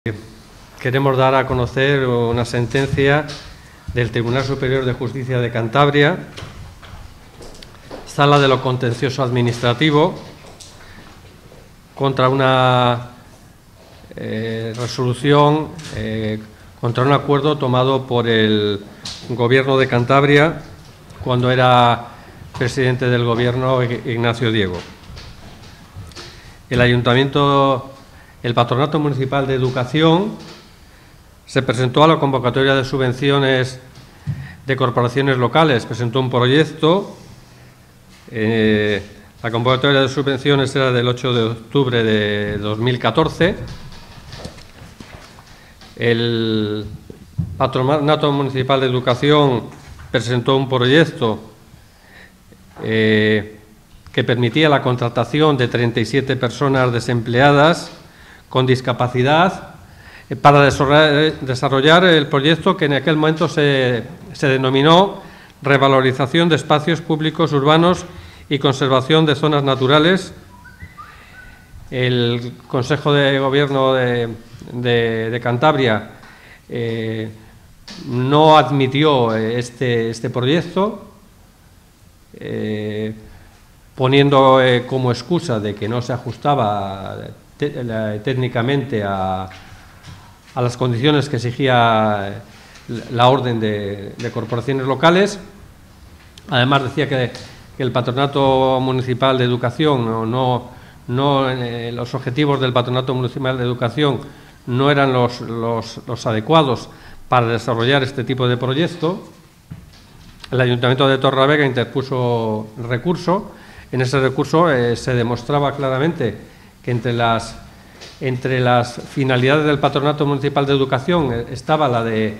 Queremos dar a conocer una sentencia del Tribunal Superior de Justicia de Cantabria, Sala de lo Contencioso Administrativo, contra una resolución, contra un acuerdo tomado por el Gobierno de Cantabria cuando era presidente del Gobierno Ignacio Diego. El Patronato Municipal de Educación se presentó a la convocatoria de subvenciones de corporaciones locales, presentó un proyecto. La convocatoria de subvenciones era del 8 de octubre de 2014. El Patronato Municipal de Educación presentó un proyecto que permitía la contratación de 37 personas desempleadas con discapacidad para desarrollar el proyecto que en aquel momento se denominó Revalorización de Espacios Públicos Urbanos y Conservación de Zonas Naturales. El Consejo de Gobierno de Cantabria no admitió este proyecto, poniendo como excusa de que no se ajustaba técnicamente a las condiciones que exigía la orden de corporaciones locales. Además decía que el Patronato Municipal de Educación, los objetivos del Patronato Municipal de Educación no eran los adecuados para desarrollar este tipo de proyecto. El Ayuntamiento de Torrelavega interpuso recurso. En ese recurso se demostraba claramente que entre las finalidades del Patronato Municipal de Educación estaba la de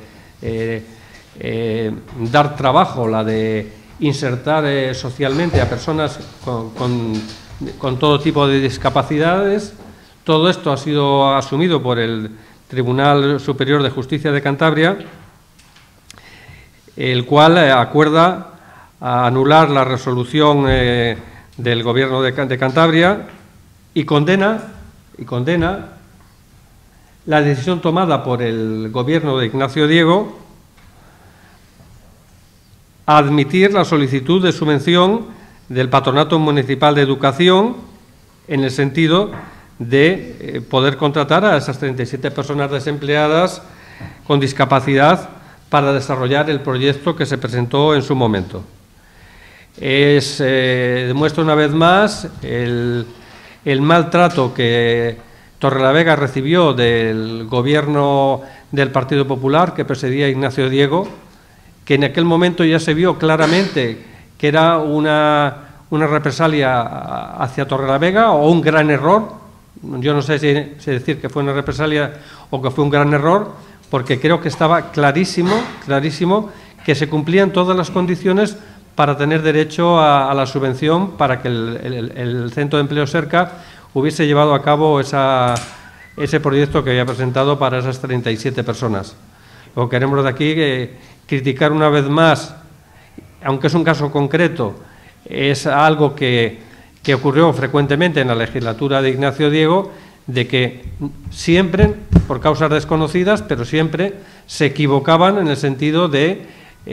dar trabajo, la de insertar socialmente a personas con todo tipo de discapacidades. Todo esto ha sido asumido por el Tribunal Superior de Justicia de Cantabria, el cual acuerda anular la resolución del Gobierno de Cantabria y condena la decisión tomada por el Gobierno de Ignacio Diego a admitir la solicitud de subvención del Patronato Municipal de Educación en el sentido de poder contratar a esas 37 personas desempleadas con discapacidad para desarrollar el proyecto que se presentó en su momento. Demuestra una vez más el maltrato que Torrelavega recibió del Gobierno del Partido Popular que presidía Ignacio Diego, que en aquel momento ya se vio claramente que era una represalia hacia Torrelavega o un gran error. Yo no sé si decir que fue una represalia o que fue un gran error, porque creo que estaba clarísimo que se cumplían todas las condiciones para tener derecho a la subvención para que el Centro de Empleo Cerca hubiese llevado a cabo ese proyecto que había presentado para esas 37 personas. Lo que queremos de aquí criticar una vez más, aunque es un caso concreto, es algo que ocurrió frecuentemente en la legislatura de Ignacio Diego, de que siempre, por causas desconocidas, pero siempre se equivocaban en el sentido de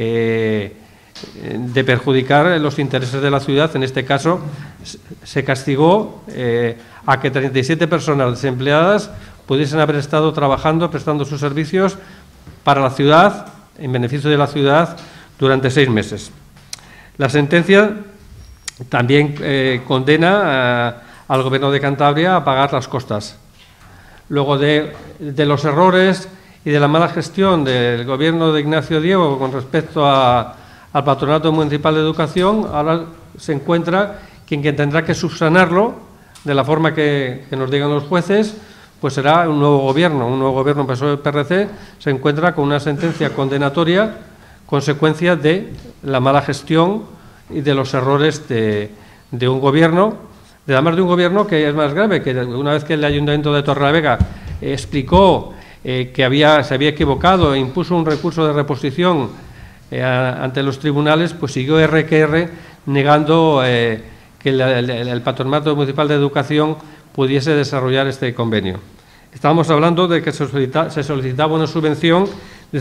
perjudicar los intereses de la ciudad. En este caso, se castigó a que 37 personas desempleadas pudiesen haber estado trabajando, prestando sus servicios para la ciudad, en beneficio de la ciudad, durante 6 meses. La sentencia también condena al Gobierno de Cantabria a pagar las costas. Luego de los errores y de la mala gestión del Gobierno de Ignacio Diego con respecto al Patronato Municipal de Educación, ahora se encuentra quien tendrá que subsanarlo de la forma que nos digan los jueces, pues será un nuevo gobierno PSOE-PRC, se encuentra con una sentencia condenatoria consecuencia de la mala gestión y de los errores de un gobierno, además de un gobierno que es más grave, que una vez que el Ayuntamiento de Torrelavega explicó que se había equivocado e impuso un recurso de reposición ante los tribunales, pues siguió R negando que el Patronato Municipal de Educación pudiese desarrollar este convenio. estábamos hablando de que se solicitaba una subvención de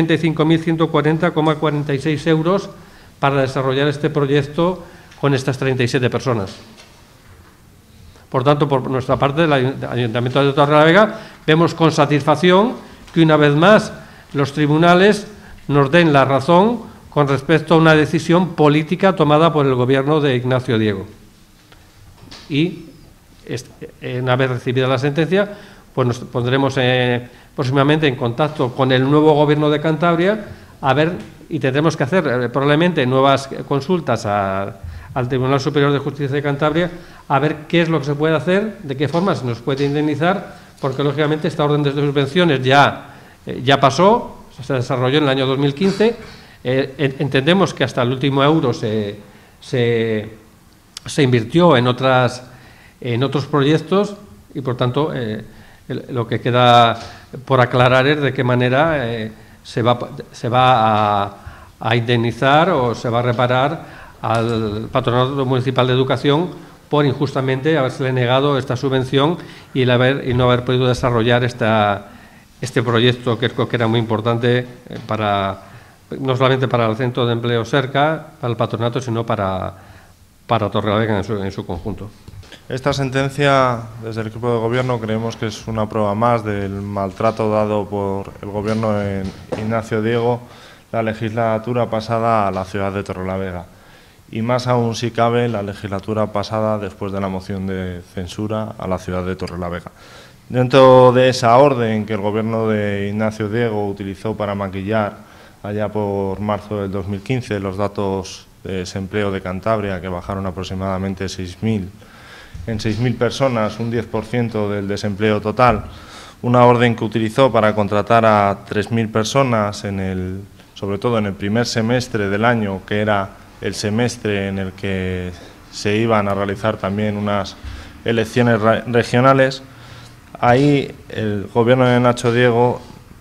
185.140,46 euros para desarrollar este proyecto con estas 37 personas. Por tanto, por nuestra parte, el Ayuntamiento de Torrelavega, vemos con satisfacción que una vez más los tribunales nos den la razón con respecto a una decisión política tomada por el Gobierno de Ignacio Diego. Y una vez recibida la sentencia, pues nos pondremos próximamente en contacto con el nuevo Gobierno de Cantabria a ver, y tendremos que hacer probablemente nuevas consultas al Tribunal Superior de Justicia de Cantabria a ver qué es lo que se puede hacer, de qué forma se nos puede indemnizar, porque lógicamente esta orden de subvenciones ya pasó, se desarrolló en el año 2015. Entendemos que hasta el último euro se invirtió en otros proyectos y, por tanto, lo que queda por aclarar es de qué manera se va a indemnizar o se va a reparar al Patronato Municipal de Educación por injustamente haberse negado esta subvención y no haber podido desarrollar este proyecto, que creo que era muy importante no solamente para el Centro de Empleo Cerca, para el patronato, sino para Torrelavega en su conjunto. Esta sentencia, desde el equipo de gobierno, creemos que es una prueba más del maltrato dado por el gobierno de Ignacio Diego la legislatura pasada a la ciudad de Torrelavega. Y más aún, si cabe, la legislatura pasada después de la moción de censura a la ciudad de Torrelavega. Dentro de esa orden que el gobierno de Ignacio Diego utilizó para maquillar allá por marzo del 2015 los datos de desempleo de Cantabria, que bajaron aproximadamente en 6.000 personas, un 10% del desempleo total, una orden que utilizó para contratar a 3.000 personas, sobre todo en el primer semestre del año, que era el semestre en el que se iban a realizar también unas elecciones regionales. Ahí el gobierno de Nacho Diego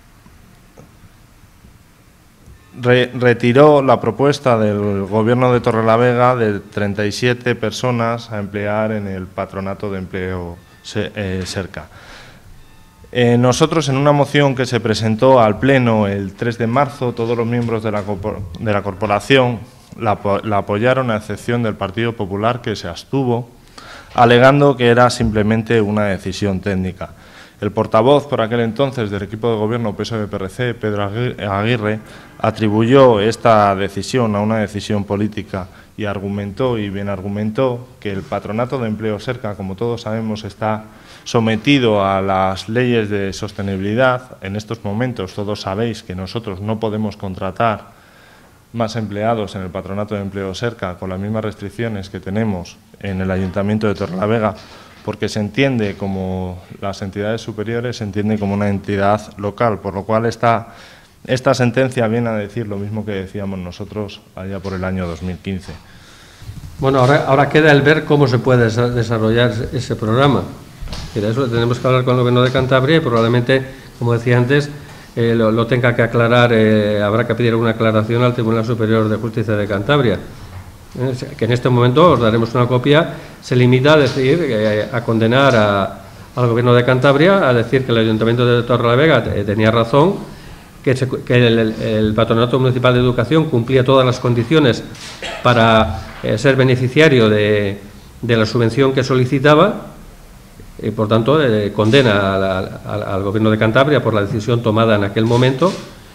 retiró la propuesta del gobierno de Torrelavega de 37 personas a emplear en el Patronato de Empleo Cerca. Nosotros, en una moción que se presentó al Pleno el 3 de marzo, todos los miembros de la corporación la apoyaron, a excepción del Partido Popular, que se abstuvo, alegando que era simplemente una decisión técnica. El portavoz por aquel entonces del equipo de gobierno PSOE-PRC, Pedro Aguirre, atribuyó esta decisión a una decisión política y argumentó, y bien argumentó, que el Patronato de Empleo Cerca, como todos sabemos, está sometido a las leyes de sostenibilidad. En estos momentos todos sabéis que nosotros no podemos contratar más empleados en el Patronato de Empleo Cerca con las mismas restricciones que tenemos en el Ayuntamiento de Torrelavega, porque se entiende como las entidades superiores, se entiende como una entidad local, por lo cual esta sentencia viene a decir lo mismo que decíamos nosotros allá por el año 2015. Bueno, ahora queda el ver cómo se puede desarrollar ese programa. Mira, eso tenemos que hablar con el Gobierno de Cantabria y probablemente, como decía antes, lo tenga que aclarar, habrá que pedir una aclaración al Tribunal Superior de Justicia de Cantabria, que en este momento os daremos una copia. Se limita a decir, a condenar al Gobierno de Cantabria, a decir que el Ayuntamiento de Torrelavega tenía razón, que el Patronato Municipal de Educación cumplía todas las condiciones para ser beneficiario de la subvención que solicitaba, y por tanto condena al Gobierno de Cantabria por la decisión tomada en aquel momento,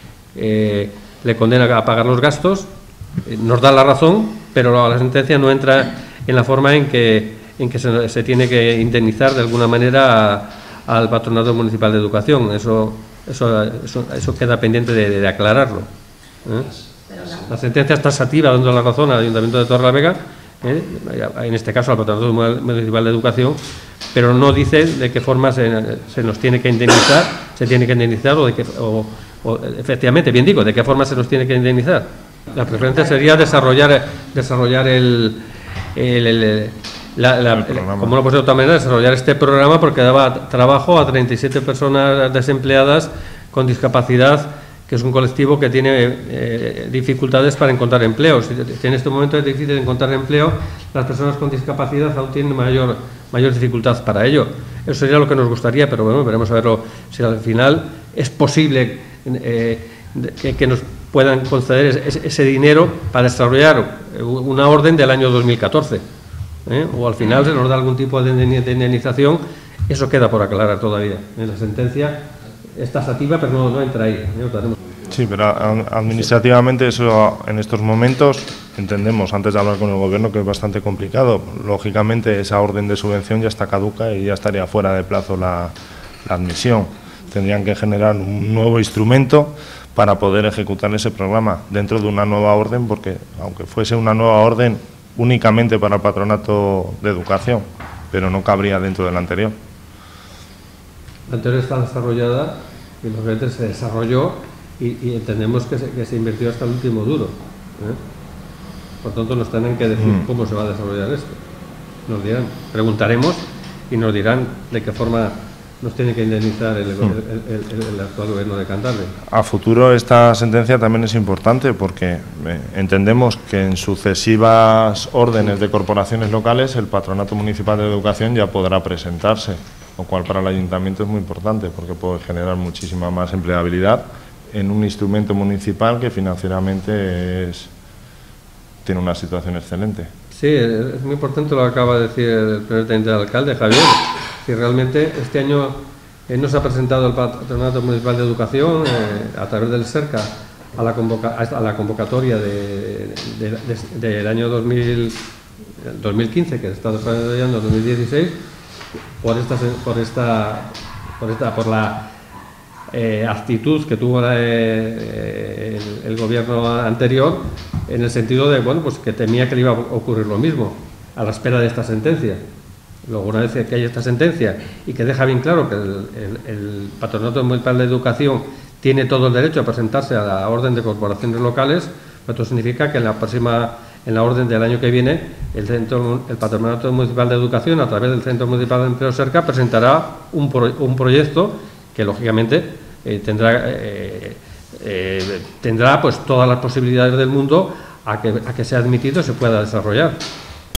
le condena a pagar los gastos, nos da la razón, pero la sentencia no entra en la forma en que se tiene que indemnizar de alguna manera al Patronato Municipal de Educación. Eso queda pendiente de aclararlo. La sentencia es taxativa, dando la razón al Ayuntamiento de Torrelavega, en este caso al Patronato Municipal de Educación, pero no dice de qué forma se nos tiene que indemnizar, o efectivamente, bien digo, de qué forma se nos tiene que indemnizar. La preferencia sería desarrollar como no puede ser de otra manera, desarrollar este programa, porque daba trabajo a 37 personas desempleadas con discapacidad, que es un colectivo que tiene dificultades para encontrar empleo. Si en este momento es difícil encontrar empleo, las personas con discapacidad aún tienen mayor dificultad para ello. Eso sería lo que nos gustaría, pero bueno, veremos a verlo si al final es posible que nos puedan conceder ese dinero para desarrollar una orden del año 2014. O al final se nos da algún tipo de indemnización. Eso queda por aclarar todavía. En la sentencia es tasativa, pero no entra ahí. Sí, pero administrativamente eso en estos momentos entendemos, antes de hablar con el Gobierno, que es bastante complicado. Lógicamente esa orden de subvención ya está caduca y ya estaría fuera de plazo la admisión. Tendrían que generar un nuevo instrumento para poder ejecutar ese programa dentro de una nueva orden, porque aunque fuese una nueva orden únicamente para el Patronato de Educación, pero no cabría dentro de la anterior. La anterior está desarrollada y lógicamente se desarrolló y entendemos que se invirtió hasta el último duro. Por tanto, nos tienen que decir cómo se va a desarrollar esto. Nos dirán, preguntaremos y nos dirán de qué forma nos tiene que indemnizar el actual Gobierno de Cantabria. A futuro esta sentencia también es importante porque entendemos que en sucesivas órdenes de corporaciones locales el Patronato Municipal de Educación ya podrá presentarse, lo cual para el Ayuntamiento es muy importante porque puede generar muchísima más empleabilidad en un instrumento municipal que financieramente tiene una situación excelente. Sí, es muy importante lo que acaba de decir el primer teniente de alcalde, Javier. Si realmente este año no se ha presentado el Patronato Municipal de Educación a través del SERCA a la convocatoria del año 2015, que se está desarrollando en 2016, por la actitud que tuvo el gobierno anterior, en el sentido de pues que temía que le iba a ocurrir lo mismo a la espera de esta sentencia. Luego, una vez que hay esta sentencia y que deja bien claro que el Patronato Municipal de Educación tiene todo el derecho a presentarse a la orden de corporaciones locales, esto significa que en la orden del año que viene el Patronato Municipal de Educación, a través del Centro Municipal de Empleo SERCA, presentará un proyecto que lógicamente tendrá pues todas las posibilidades del mundo a que sea admitido y se pueda desarrollar.